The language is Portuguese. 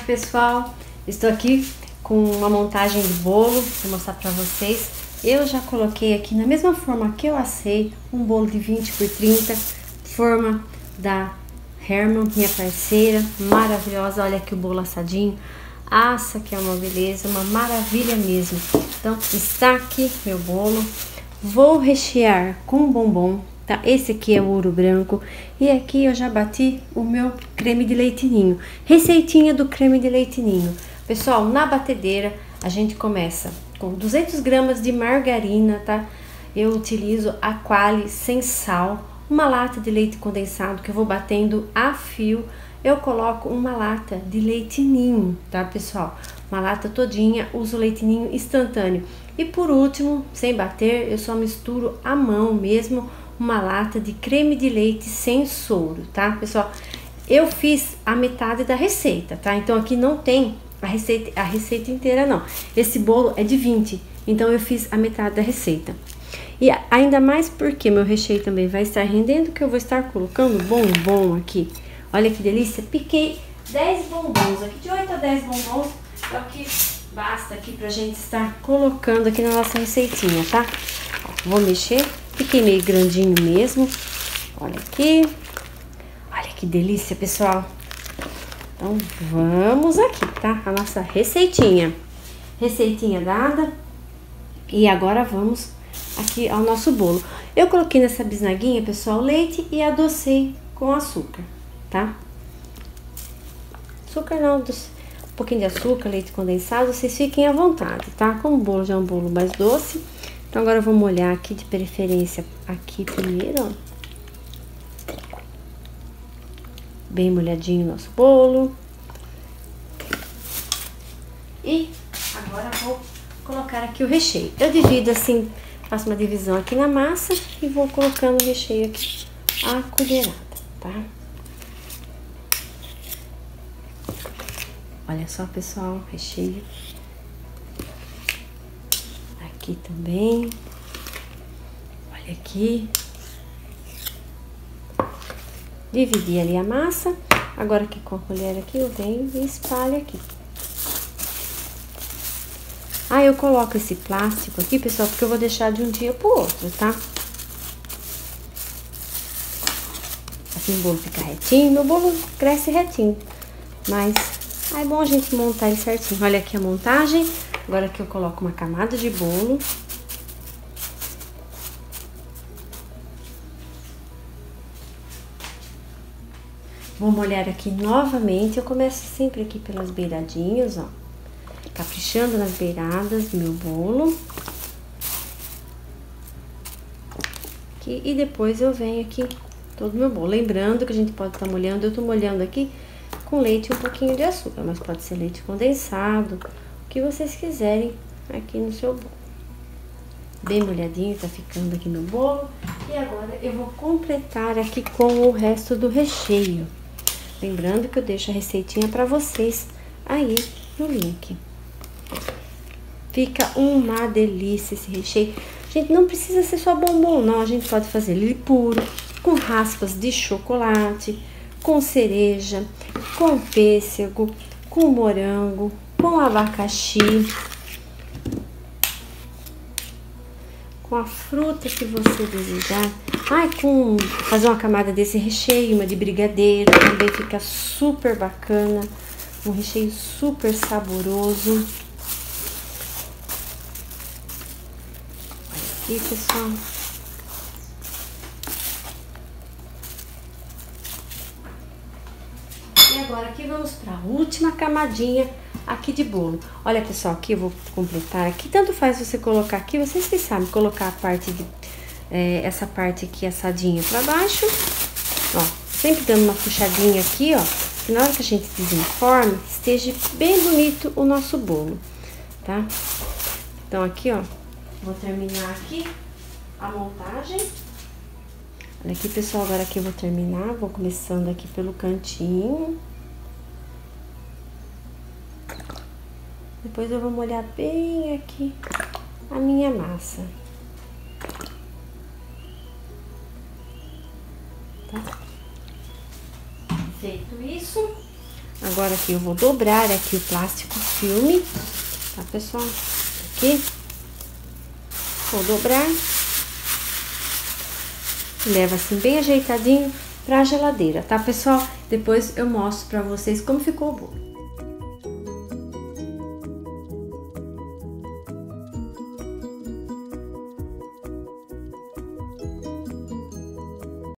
pessoal, estou aqui com uma montagem de bolo para mostrar para vocês. Eu já coloquei aqui na mesma forma que eu assei um bolo de 20 por 30, forma da Hermann, minha parceira, maravilhosa. Olha aqui o bolo assadinho, assa que é uma beleza, uma maravilha mesmo. Então está aqui meu bolo, vou rechear com bombom. Tá? Esse aqui é o ouro branco e aqui eu já bati o meu creme de leite ninho. Receitinha do creme de leite ninho. Pessoal, na batedeira a gente começa com 200 gramas de margarina, tá? Eu utilizo a Qualy sem sal, uma lata de leite condensado que eu vou batendo a fio. Eu coloco uma lata de leite ninho, tá, pessoal? Uma lata todinha, uso leite ninho instantâneo. E por último, sem bater, eu só misturo à mão mesmo uma lata de creme de leite sem soro, tá, pessoal? Eu fiz a metade da receita, tá? Então aqui não tem a receita inteira, não. Esse bolo é de 20, então eu fiz a metade da receita. E ainda mais porque meu recheio também vai estar rendendo, que eu vou estar colocando bombom aqui. Olha que delícia, piquei 10 bombons, aqui de 8 a 10 bombons, é o que basta aqui pra gente estar colocando aqui na nossa receitinha, tá? Ó, vou mexer, piquei meio grandinho mesmo, olha aqui, olha que delícia, pessoal. Então vamos aqui, tá? A nossa receitinha dada, e agora vamos aqui ao nosso bolo. Eu coloquei nessa bisnaguinha, pessoal, leite e adocei com açúcar, tá? Açúcar não, um pouquinho de açúcar, leite condensado, vocês fiquem à vontade, tá? Como o bolo já é um bolo mais doce, então agora eu vou molhar aqui de preferência aqui primeiro, ó. Bem molhadinho o nosso bolo. E agora vou colocar aqui o recheio. Eu divido assim, faço uma divisão aqui na massa e vou colocando o recheio aqui a colherada, tá? Olha só, pessoal, recheio. Aqui também. Olha aqui. Dividi ali a massa. Agora aqui com a colher aqui eu venho e espalho aqui. Ah, eu coloco esse plástico aqui, pessoal, porque eu vou deixar de um dia pro outro, tá? Assim o bolo fica retinho. Meu bolo cresce retinho, mas é bom a gente montar ele certinho. Olha aqui a montagem. Agora aqui eu coloco uma camada de bolo. Vou molhar aqui novamente. Eu começo sempre aqui pelas beiradinhas, ó. Caprichando nas beiradas do meu bolo. Aqui, e depois eu venho aqui todo o meu bolo. Lembrando que a gente pode estar molhando. Eu tô molhando aqui com leite e um pouquinho de açúcar, mas pode ser leite condensado, o que vocês quiserem aqui no seu bolo. Bem molhadinho, tá ficando aqui meu bolo. E agora eu vou completar aqui com o resto do recheio. Lembrando que eu deixo a receitinha pra vocês aí no link. Fica uma delícia esse recheio. Gente, não precisa ser só bombom, não. A gente pode fazer ele puro, com raspas de chocolate, com cereja, com pêssego, com morango, com abacaxi, com a fruta que você desejar. Ai, fazer uma camada desse recheio, uma de brigadeiro, também fica super bacana. Um recheio super saboroso. Olha aqui, pessoal. E agora aqui vamos para a última camadinha aqui de bolo. Olha, pessoal, aqui eu vou completar aqui. Tanto faz você colocar aqui, vocês que sabem, colocar a parte de essa parte aqui assadinha para baixo, ó, sempre dando uma puxadinha aqui, ó, que na hora que a gente desenforma, esteja bem bonito o nosso bolo, tá? Então aqui, ó, vou terminar aqui a montagem. Olha aqui, pessoal, agora aqui eu vou terminar, vou começando aqui pelo cantinho. Depois eu vou molhar bem aqui a minha massa. Tá? Feito isso, Agora aqui eu vou dobrar aqui o plástico filme, tá, pessoal? Aqui. Vou dobrar. Leva assim bem ajeitadinho pra geladeira, tá, pessoal? Depois eu mostro pra vocês como ficou o bolo.